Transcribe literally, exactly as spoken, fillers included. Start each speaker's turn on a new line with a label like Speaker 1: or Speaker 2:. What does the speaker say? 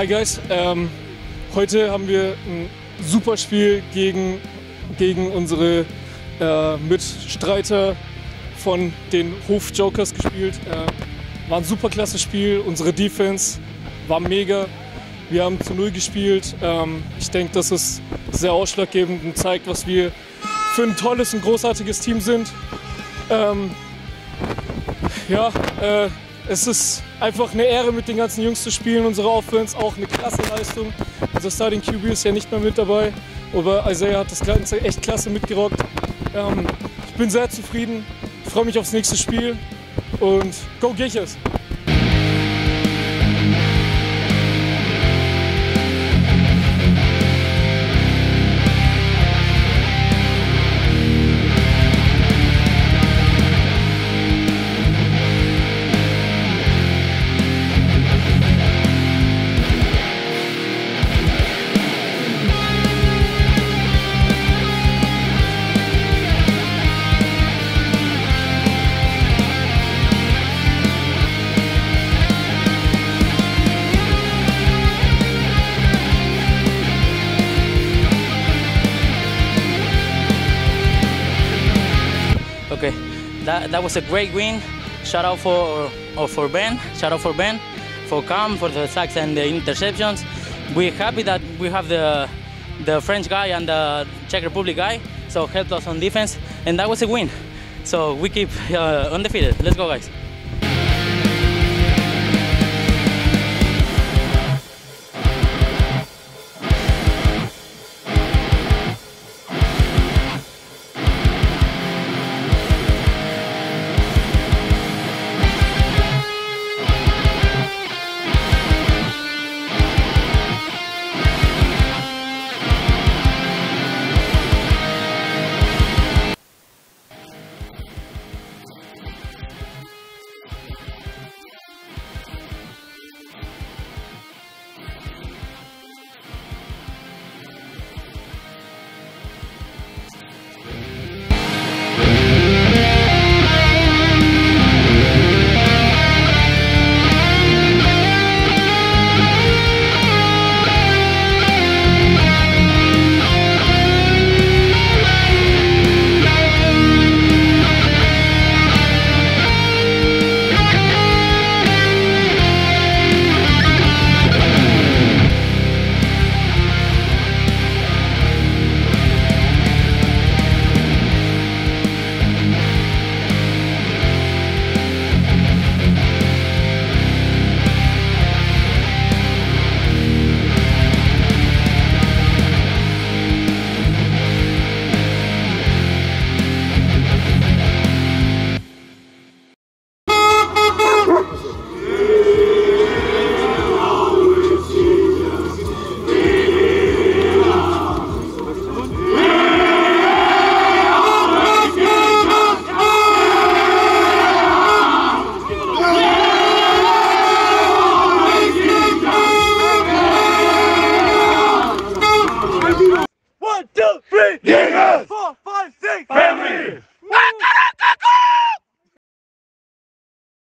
Speaker 1: Hi guys, ähm, heute haben wir ein super Spiel gegen, gegen unsere äh, Mitstreiter von den Hof-Jokers gespielt. Äh, war ein super klasse Spiel, unsere Defense war mega. Wir haben zu Null gespielt. Ähm, ich denke, das ist sehr ausschlaggebend und zeigt, was wir für ein tolles und großartiges Team sind. Ähm, ja, äh, es ist einfach eine Ehre, mit den ganzen Jungs zu spielen. Unsere Offense auch eine klasse Leistung. Unser Starting Q B ist ja nicht mehr mit dabei, aber Isaiah hat das Ganze echt klasse mitgerockt. Ähm, ich bin sehr zufrieden, freue mich aufs nächste Spiel und go Gichers!
Speaker 2: Okay, that, that was a great win. Shout out for uh, for Ben. Shout out for Ben, for Cam, for the sacks and the interceptions. We're happy that we have the the French guy and the Czech Republic guy, so helped us on defense, and that was a win. So we keep uh, undefeated. Let's go, guys.